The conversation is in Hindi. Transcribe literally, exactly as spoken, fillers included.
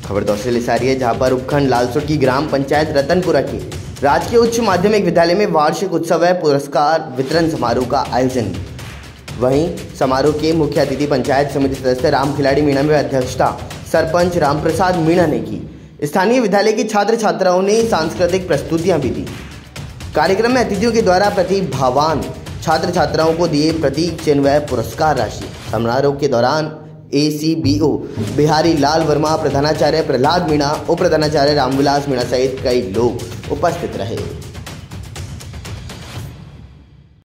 खबर तौसील सारी है, जहां पर उपखंड लालसोट की ग्राम पंचायत रतनपुरा के राजकीय उच्च माध्यमिक विद्यालय में वार्षिक उत्सव व पुरस्कार वितरण समारोह का आयोजन। वहीं समारोह के मुख्य अतिथि पंचायत समिति सदस्य राम खिलाड़ी मीणा में अध्यक्षता सरपंच रामप्रसाद मीणा ने की। स्थानीय विद्यालय के छात्र छात्राओं ने सांस्कृतिक प्रस्तुतियां भी दी। कार्यक्रम में अतिथियों के द्वारा प्रतिभावान छात्र छात्राओं को दिए प्रतीक चिन्ह व पुरस्कार राशि। समारोह के दौरान A C B O Bihari Lal Verma, प्रधानाचार्य प्रहलाद मीणा, उप प्रधानाचार्य रामविलास मीणा सहित कई लोग उपस्थित रहे।